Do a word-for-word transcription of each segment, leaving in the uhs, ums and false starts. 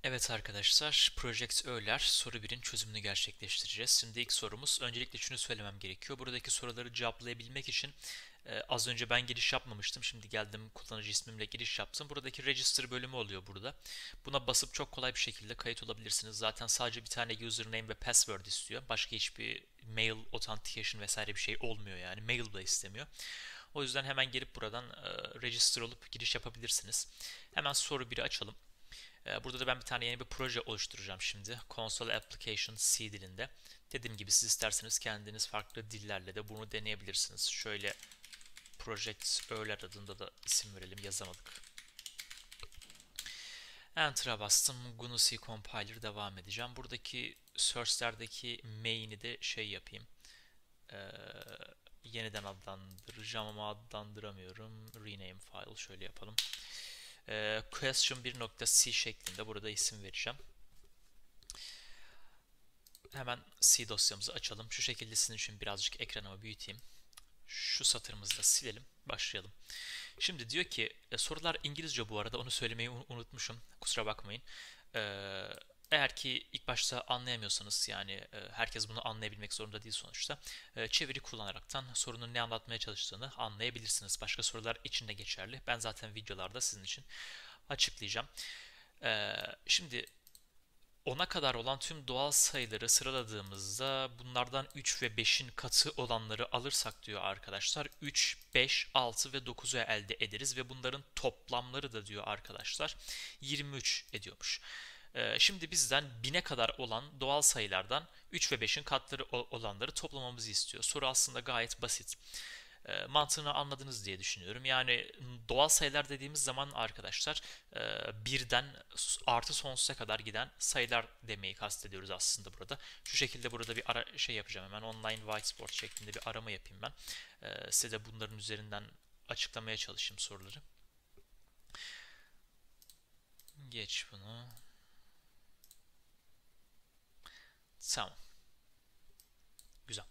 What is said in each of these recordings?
Evet arkadaşlar, Project Öğler soru birin çözümünü gerçekleştireceğiz. Şimdi ilk sorumuz, öncelikle şunu söylemem gerekiyor. Buradaki soruları cevaplayabilmek için e, az önce ben giriş yapmamıştım. Şimdi geldim kullanıcı ismimle giriş yaptım. Buradaki Register bölümü oluyor burada. Buna basıp çok kolay bir şekilde kayıt olabilirsiniz. Zaten sadece bir tane username ve password istiyor. Başka hiçbir mail authentication vesaire bir şey olmuyor yani. Mail da istemiyor. O yüzden hemen gelip buradan e, register olup giriş yapabilirsiniz. Hemen soru biri açalım. Burada da ben bir tane yeni bir proje oluşturacağım şimdi. Console Application C dilinde. Dediğim gibi siz isterseniz kendiniz farklı dillerle de bunu deneyebilirsiniz. Şöyle Project Öğler adında da isim verelim, yazamadık. Enter'a bastım. G N U C Compiler devam edeceğim. Buradaki source'lerdeki main'i de şey yapayım. Ee, yeniden adlandıracağım ama adlandıramıyorum. Rename file şöyle yapalım. Ee, question bir.c şeklinde burada isim vereceğim. Hemen C dosyamızı açalım. Şu şekilde sizin için birazcık ekranımı büyüteyim. Şu satırımızı da silelim. Başlayalım. Şimdi diyor ki e, sorular İngilizce, bu arada onu söylemeyi unutmuşum. Kusura bakmayın. Ee, eğer ki ilk başta anlayamıyorsanız, yani e, herkes bunu anlayabilmek zorunda değil sonuçta. E, çeviri kullanaraktan sorunun ne anlatmaya çalıştığını anlayabilirsiniz. Başka sorular için de geçerli. Ben zaten videolarda sizin için açıklayacağım. Ee, şimdi ona kadar olan tüm doğal sayıları sıraladığımızda bunlardan üç ve beşin katı olanları alırsak diyor arkadaşlar, üç, beş, altı ve dokuzu elde ederiz ve bunların toplamları da diyor arkadaşlar yirmi üç ediyormuş. Ee, şimdi bizden bine kadar olan doğal sayılardan üç ve beşin katları olanları toplamamızı istiyor. Soru aslında gayet basit. E, mantığını anladınız diye düşünüyorum. Yani doğal sayılar dediğimiz zaman arkadaşlar e, birden artı sonsuza kadar giden sayılar demeyi kastediyoruz aslında burada. Şu şekilde burada bir ara şey yapacağım, hemen online whiteboard şeklinde bir arama yapayım ben. E, size de bunların üzerinden açıklamaya çalışayım soruları. Geç bunu. Tamam. Güzel.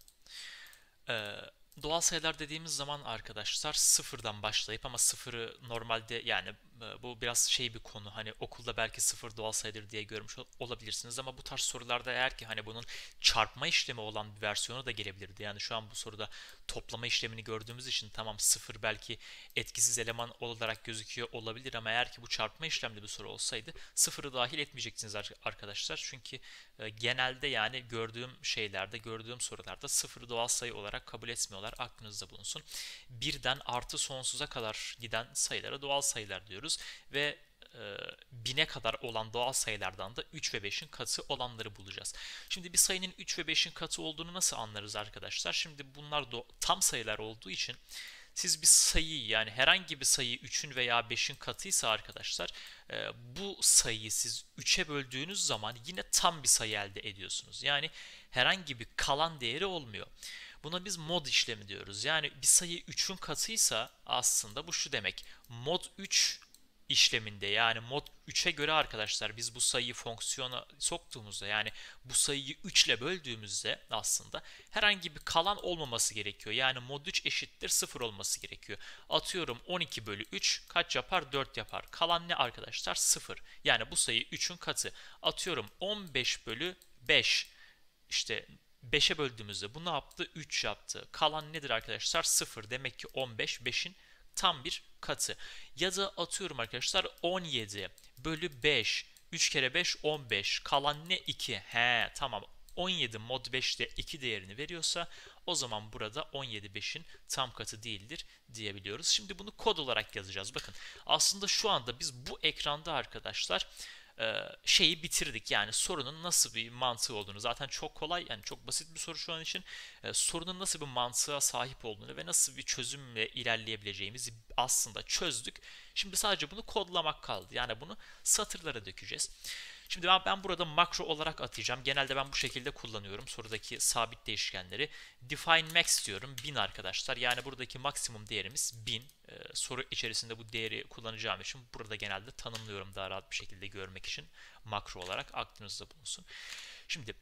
Ee, doğal sayılar dediğimiz zaman arkadaşlar sıfırdan başlayıp, ama sıfırı normalde yani e, bu biraz şey bir konu, hani okulda belki sıfır doğal sayıdır diye görmüş olabilirsiniz, ama bu tarz sorularda eğer ki hani bunun çarpma işlemi olan bir versiyonu da gelebilirdi. Yani şu an bu soruda toplama işlemini gördüğümüz için tamam, sıfır belki etkisiz eleman olarak gözüküyor olabilir, ama eğer ki bu çarpma işlemli bir soru olsaydı sıfırı dahil etmeyecektiniz arkadaşlar. Çünkü e, genelde yani gördüğüm şeylerde, gördüğüm sorularda sıfırı doğal sayı olarak kabul etmiyorlar. Aklınızda bulunsun. Birden artı sonsuza kadar giden sayılara doğal sayılar diyoruz ve e, bine kadar olan doğal sayılardan da üç ve beşin katı olanları bulacağız. Şimdi bir sayının üç ve beşin katı olduğunu nasıl anlarız arkadaşlar? Şimdi bunlar tam sayılar olduğu için siz bir sayıyı, yani herhangi bir sayı üçün veya beşin katıysa arkadaşlar, e, bu sayıyı siz üçe böldüğünüz zaman yine tam bir sayı elde ediyorsunuz. Yani herhangi bir kalan değeri olmuyor. Buna biz mod işlemi diyoruz. Yani bir sayı üçün katıysa aslında bu şu demek: mod üç işleminde, yani mod üçe göre arkadaşlar biz bu sayıyı fonksiyona soktuğumuzda, yani bu sayıyı üç ile böldüğümüzde aslında herhangi bir kalan olmaması gerekiyor. Yani mod üç eşittir sıfır olması gerekiyor. Atıyorum on iki bölü üç kaç yapar? dört yapar. Kalan ne arkadaşlar? sıfır. Yani bu sayı üçün katı. Atıyorum on beş bölü beş, işte beşe böldüğümüzde bu ne yaptı? üç yaptı. Kalan nedir arkadaşlar? sıfır. Demek ki on beş, beşin tam bir katı. Ya da atıyorum arkadaşlar on yedi bölü beş. üç kere beş on beş. Kalan ne? iki. He tamam. on yedi mod beşte iki değerini veriyorsa o zaman burada on yedi beşin tam katı değildir diyebiliyoruz. Şimdi bunu kod olarak yazacağız. Bakın aslında şu anda biz bu ekranda arkadaşlar şeyi bitirdik. Yani sorunun nasıl bir mantığı olduğunu, zaten çok kolay, yani çok basit bir soru şu an için. Sorunun nasıl bir mantığa sahip olduğunu ve nasıl bir çözümle ilerleyebileceğimizi aslında çözdük. Şimdi sadece bunu kodlamak kaldı. Yani bunu satırlara dökeceğiz. Şimdi ben, ben burada makro olarak atayacağım. Genelde ben bu şekilde kullanıyorum sorudaki sabit değişkenleri. Define max diyorum. bin arkadaşlar. Yani buradaki maksimum değerimiz bin. Ee, soru içerisinde bu değeri kullanacağım için burada genelde tanımlıyorum daha rahat bir şekilde görmek için. Makro olarak aklınızda bulunsun. Şimdi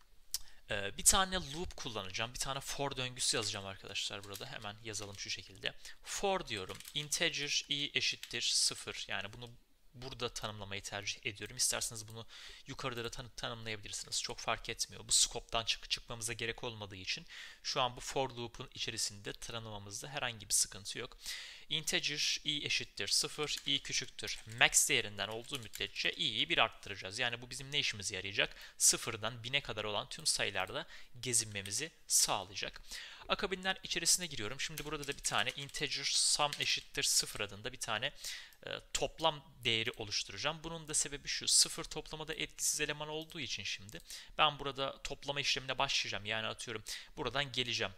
e, bir tane loop kullanacağım. Bir tane for döngüsü yazacağım arkadaşlar burada. Hemen yazalım şu şekilde. For diyorum. Integer i eşittir sıfır. Yani bunu burada tanımlamayı tercih ediyorum. İsterseniz bunu yukarıda da tan tanımlayabilirsiniz. Çok fark etmiyor. Bu scope'dan çık çıkmamıza gerek olmadığı için şu an bu for loop'un içerisinde tanımlamamızda herhangi bir sıkıntı yok. Integer i eşittir sıfır, i küçüktür max değerinden olduğu müddetçe i'yi bir arttıracağız. Yani bu bizim ne işimize yarayacak? Sıfırdan bine kadar olan tüm sayılarda gezinmemizi sağlayacak. Akabinden içerisine giriyorum. Şimdi burada da bir tane integer sum eşittir sıfır adında bir tane e, toplam değeri oluşturacağım. Bunun da sebebi şu: sıfır toplamada etkisiz eleman olduğu için şimdi ben burada toplama işlemine başlayacağım. Yani atıyorum buradan geleceğim.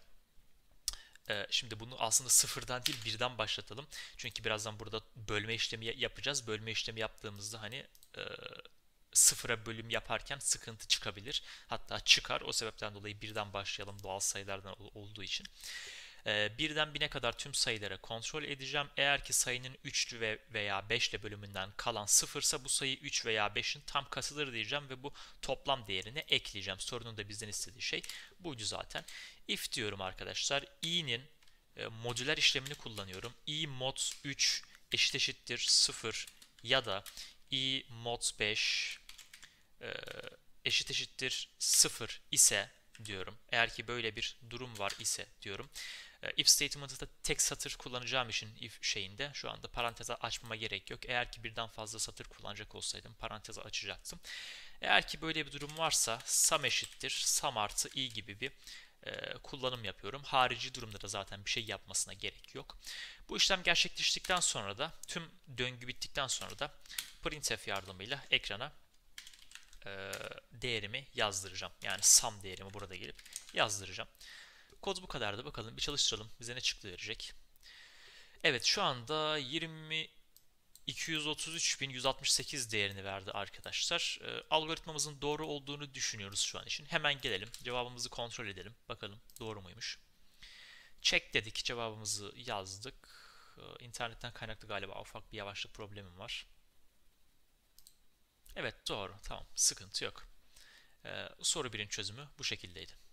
E, şimdi bunu aslında sıfırdan değil birden başlatalım. Çünkü birazdan burada bölme işlemi yapacağız. Bölme işlemi yaptığımızda hani e, sıfıra bölüm yaparken sıkıntı çıkabilir. Hatta çıkar. O sebepten dolayı birden başlayalım doğal sayılardan olduğu için. birden bine kadar tüm sayıları kontrol edeceğim. Eğer ki sayının üç veya beş ile bölümünden kalan sıfırsa bu sayı üç veya beşin tam katıdır diyeceğim ve bu toplam değerini ekleyeceğim. Sorunun da bizden istediği şey buydu zaten. If diyorum arkadaşlar. i'nin e, modüler işlemini kullanıyorum. i mod üç eşit eşittir sıfır ya da i mod beş e, eşit eşittir sıfır ise diyorum. Eğer ki böyle bir durum var ise diyorum. If statement'ı da tek satır kullanacağım için if şeyinde şu anda parantez açmama gerek yok. Eğer ki birden fazla satır kullanacak olsaydım parantezi açacaktım. Eğer ki böyle bir durum varsa sum eşittir sum artı i gibi bir e, kullanım yapıyorum. Harici durumda da zaten bir şey yapmasına gerek yok. Bu işlem gerçekleştikten sonra da tüm döngü bittikten sonra da printf yardımıyla ekrana e, değerimi yazdıracağım. Yani sum değerimi burada gelip yazdıracağım. Kod bu kadardı. Bakalım bir çalıştıralım. Bize ne çıktı verecek. Evet, şu anda yirmi iki yüz otuz üç bin yüz altmış sekiz değerini verdi arkadaşlar. E, algoritmamızın doğru olduğunu düşünüyoruz şu an için. Hemen gelelim. Cevabımızı kontrol edelim. Bakalım doğru muymuş. Check dedik. Cevabımızı yazdık. E, internetten kaynaklı galiba ufak bir yavaşlık problemim var. Evet doğru. Tamam. Sıkıntı yok. E, soru birin çözümü bu şekildeydi.